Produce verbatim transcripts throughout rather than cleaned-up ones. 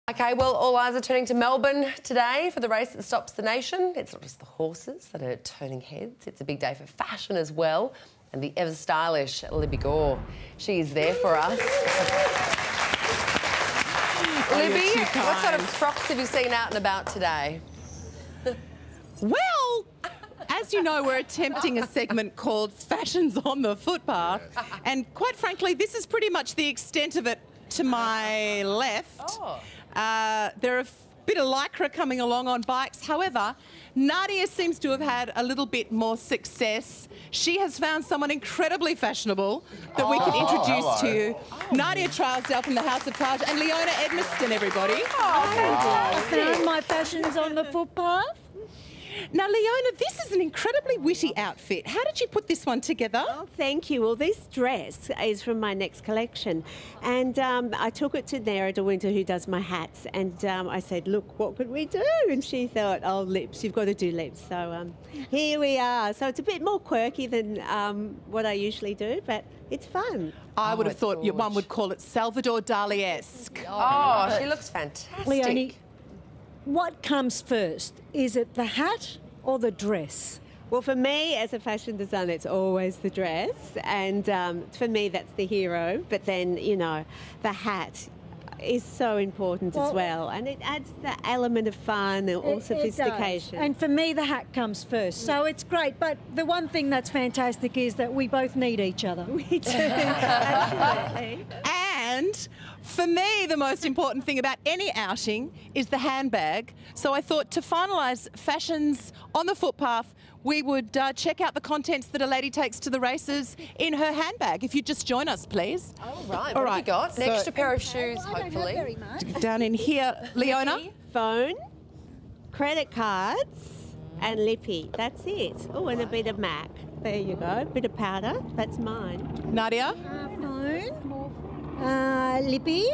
OK, well, all eyes are turning to Melbourne today for the race that stops the nation. It's not just the horses that are turning heads. It's a big day for fashion as well. And the ever-stylish Libbi Gorr, she is there for us. Oh, Libbi, what sort of frocks have you seen out and about today? Well, as you know, we're attempting a segment called Fashions on the Footpath. And quite frankly, this is pretty much the extent of it to my left. Oh. Uh, there are a bit of lycra coming along on bikes. However, Nadia seems to have had a little bit more success. She has found someone incredibly fashionable that oh, we can introduce oh, to you. Oh. Nadia Trousdale from the House of Taj and Leona Edmiston, everybody. Oh, fantastic. I found my fashions on the footpath. Now, Leona, this is an incredibly witty outfit. How did you put this one together? Oh, thank you. Well, this dress is from my next collection. And um, I took it to Dora the Winter, who does my hats. And um, I said, look, what could we do? And she thought, oh, lips, you've got to do lips. So um, here we are. So it's a bit more quirky than um, what I usually do, but it's fun. I would oh, have thought gorge. one would call it Salvador Dali-esque. Oh, she looks fantastic. Leonie, what comes first? Is it the hat or the dress? Well, for me, as a fashion designer, it's always the dress. And um, for me, that's the hero. But then, you know, the hat is so important well, as well. And it adds the element of fun and all it, sophistication. It and for me, the hat comes first. So it's great. But the one thing that's fantastic is that we both need each other. We do, absolutely. And for me, the most important thing about any outing is the handbag. So I thought to finalise fashions on the footpath, we would uh, check out the contents that a lady takes to the races in her handbag. If you'd just join us, please. All right. All what right. have you got? An So, extra pair of shoes, well, I don't hopefully. have very much. Down in here, Leona. Phone, credit cards, and lippy. That's it. Oh, and a bit of MAC. There you go. A bit of powder. That's mine. Nadia. Uh, phone, uh, lippy,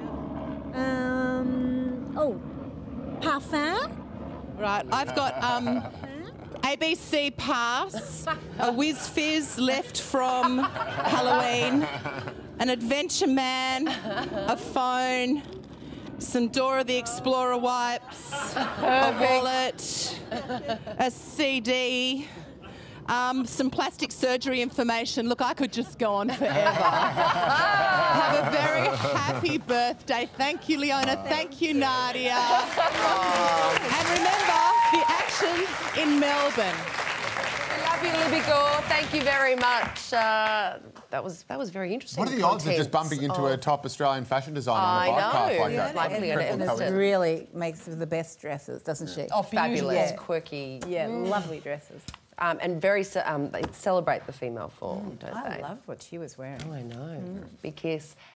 um, oh, parfum. Right, I've got um, A B C pass, a Whiz Fizz left from Halloween, an Adventure Man, a phone, some Dora the Explorer wipes, a wallet, a C D, um, some plastic surgery information. Look, I could just go on forever. Have a very happy birthday. Thank you, Leona. Thank you, Nadia. And remember, the action's in Melbourne. We love you, Libbi Gorr. Thank you very much. Uh, that was that was very interesting. What are the odds of just bumping into of... a top Australian fashion designer on a I bike path know. like Yeah, that? like Leona Edmiston. Really makes the best dresses, doesn't she? Oh, fabulous, Yeah. quirky. Yeah, lovely dresses. Um, and very, um, they celebrate the female form, don't I they? loved what she was wearing. Oh, I know. Mm. Big kiss.